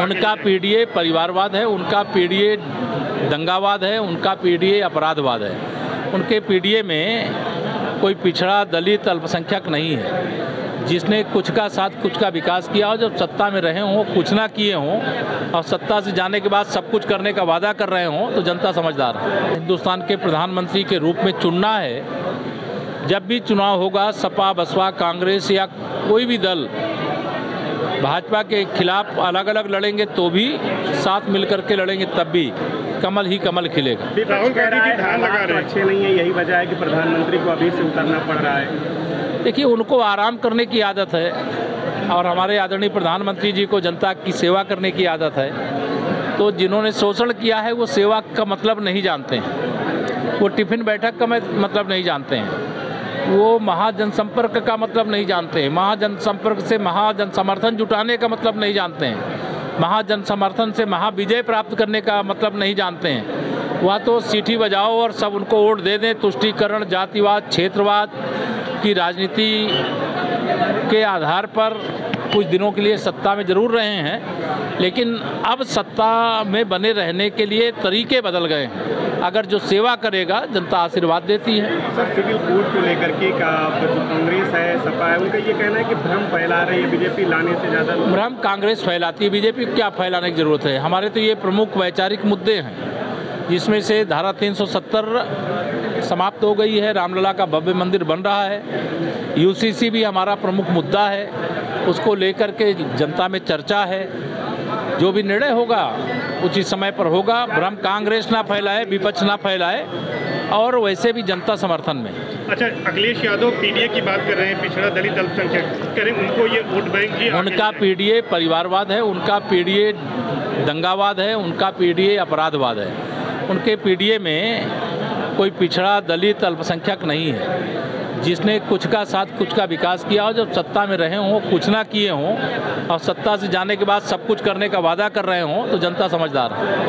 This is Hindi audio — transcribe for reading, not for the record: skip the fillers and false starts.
उनका पीडीए परिवारवाद है, उनका पीडीए दंगावाद है, उनका पीडीए अपराधवाद है। उनके पीडीए में कोई पिछड़ा, दलित, अल्पसंख्यक नहीं है। जिसने कुछ का साथ कुछ का विकास किया हो, जब सत्ता में रहे हों, कुछ ना किए हों और सत्ता से जाने के बाद सब कुछ करने का वादा कर रहे हों, तो जनता समझदार है। हिंदुस्तान के प्रधानमंत्री के रूप में चुनना है। जब भी चुनाव होगा, सपा, बसपा, कांग्रेस या कोई भी दल भाजपा के खिलाफ अलग अलग लड़ेंगे तो भी साथ मिलकर के लड़ेंगे, तब भी कमल ही कमल खिलेगा। राहुल गांधी की धान लगा रहे अच्छे नहीं है, यही वजह है कि प्रधानमंत्री को अभी से उतरना पड़ रहा है। देखिए, उनको आराम करने की आदत है और हमारे आदरणीय प्रधानमंत्री जी को जनता की सेवा करने की आदत है। तो जिन्होंने शोषण किया है वो सेवा का मतलब नहीं जानते हैं, वो टिफिन बैठक का मतलब नहीं जानते हैं, वो महाजनसंपर्क का मतलब नहीं जानते हैं, महाजनसंपर्क से महाजन समर्थन जुटाने का मतलब नहीं जानते हैं, महाजन समर्थन से महाविजय प्राप्त करने का मतलब नहीं जानते हैं। वह तो सीटी बजाओ और सब उनको वोट दे दें, तुष्टीकरण, जातिवाद, क्षेत्रवाद की राजनीति के आधार पर कुछ दिनों के लिए सत्ता में जरूर रहे हैं, लेकिन अब सत्ता में बने रहने के लिए तरीके बदल गए हैं। अगर जो सेवा करेगा, जनता आशीर्वाद देती है। सर, सिविल कोड को लेकर के जो कांग्रेस है, सपा है, उनका ये कहना है कि भ्रम फैला रही है बीजेपी, लाने से ज़्यादा भ्रम कांग्रेस फैलाती है, बीजेपी क्या फैलाने की जरूरत है। हमारे तो ये प्रमुख वैचारिक मुद्दे हैं, जिसमें से धारा 370 समाप्त हो गई है, रामलला का भव्य मंदिर बन रहा है, यूसीसी भी हमारा प्रमुख मुद्दा है, उसको लेकर के जनता में चर्चा है। जो भी निर्णय होगा उचित समय पर होगा। भ्रम कांग्रेस ना फैलाए, विपक्ष ना फैलाए, और वैसे भी जनता समर्थन में। अच्छा, अखिलेश यादव पीडीए की बात कर रहे हैं, पिछड़ा, दलित, अल्पसंख्यक करें, उनको ये वोट बैंक ही उनका पीडीए परिवारवाद है, उनका पीडीए दंगावाद है, उनका पीडीए अपराधवाद है। उनके पीडीए में कोई पिछड़ा, दलित, अल्पसंख्यक नहीं है। जिसने कुछ का साथ कुछ का विकास किया हो, जब सत्ता में रहे हों, कुछ ना किए हों और सत्ता से जाने के बाद सब कुछ करने का वादा कर रहे हों, तो जनता समझदार है।